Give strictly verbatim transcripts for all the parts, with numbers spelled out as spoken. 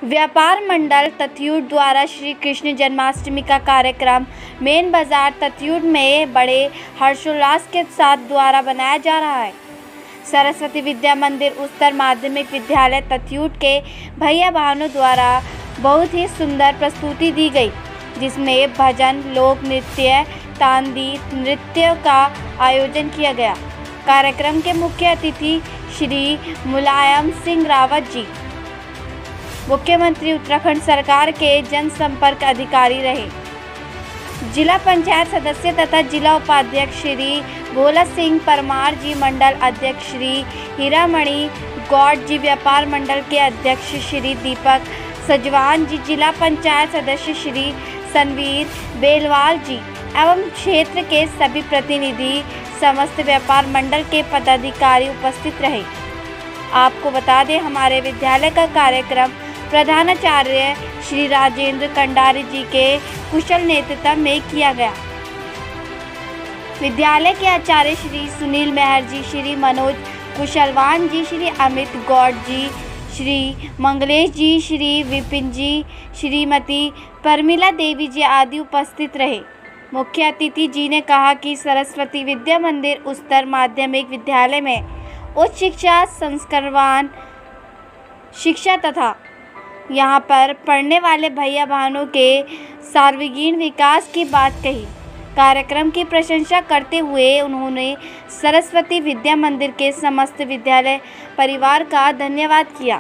व्यापार मंडल तत्यूर द्वारा श्री कृष्ण जन्माष्टमी का कार्यक्रम मेन बाजार तत्यूर में बड़े हर्षोल्लास के साथ द्वारा बनाया जा रहा है। सरस्वती विद्या मंदिर उच्चतर माध्यमिक विद्यालय तत्यूर के भैया बहनों द्वारा बहुत ही सुंदर प्रस्तुति दी गई, जिसमें भजन, लोक नृत्य, तांदी नृत्य का आयोजन किया गया। कार्यक्रम के मुख्य अतिथि श्री मुलायम सिंह रावत जी, मुख्यमंत्री उत्तराखंड सरकार के जनसंपर्क अधिकारी रहे। जिला पंचायत सदस्य तथा जिला उपाध्यक्ष श्री भोला सिंह परमार जी, मंडल अध्यक्ष श्री हीरामणि गौड़ जी, व्यापार मंडल के अध्यक्ष श्री दीपक सजवान जी, जिला पंचायत सदस्य श्री सनवीर बेलवाल जी एवं क्षेत्र के सभी प्रतिनिधि, समस्त व्यापार मंडल के पदाधिकारी उपस्थित रहे। आपको बता दें, हमारे विद्यालय का कार्यक्रम प्रधानाचार्य श्री राजेंद्र कंडारी जी के कुशल नेतृत्व में किया गया। विद्यालय के आचार्य श्री सुनील मेहर जी, श्री मनोज कुशलवान जी, श्री अमित गौड़ जी, श्री मंगलेश जी, श्री विपिन जी, श्रीमती परमिला देवी जी आदि उपस्थित रहे। मुख्य अतिथि जी ने कहा कि सरस्वती विद्या मंदिर उच्चतर माध्यमिक विद्यालय में उच्च शिक्षा, संस्कारवान शिक्षा तथा यहाँ पर पढ़ने वाले भैया बहनों के सर्वांगीण विकास की बात कही। कार्यक्रम की प्रशंसा करते हुए उन्होंने सरस्वती विद्या मंदिर के समस्त विद्यालय परिवार का धन्यवाद किया।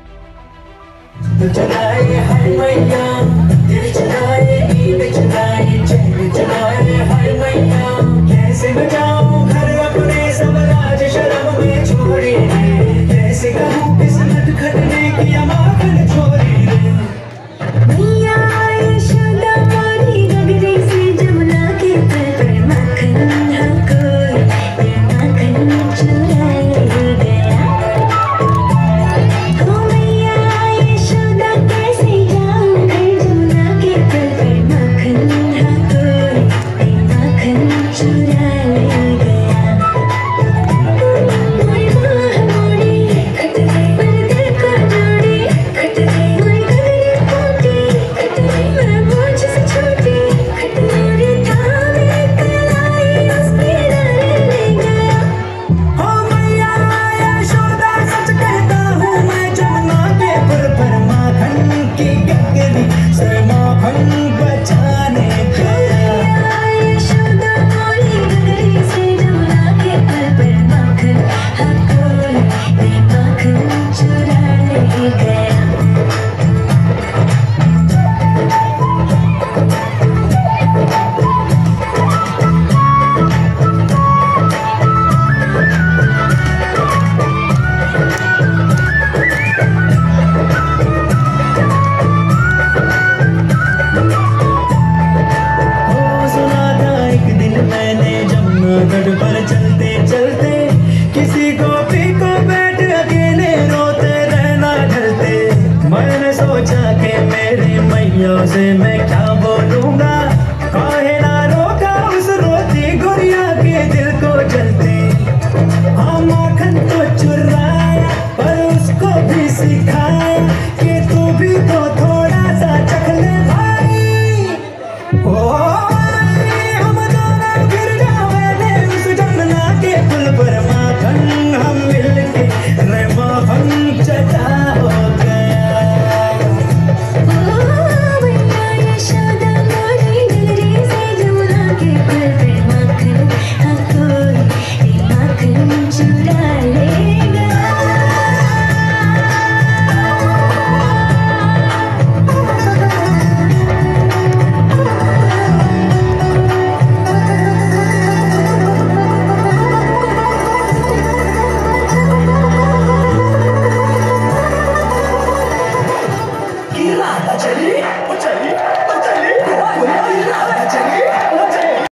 चलाए हर मैया, दिल चलाए, ईद चलाए।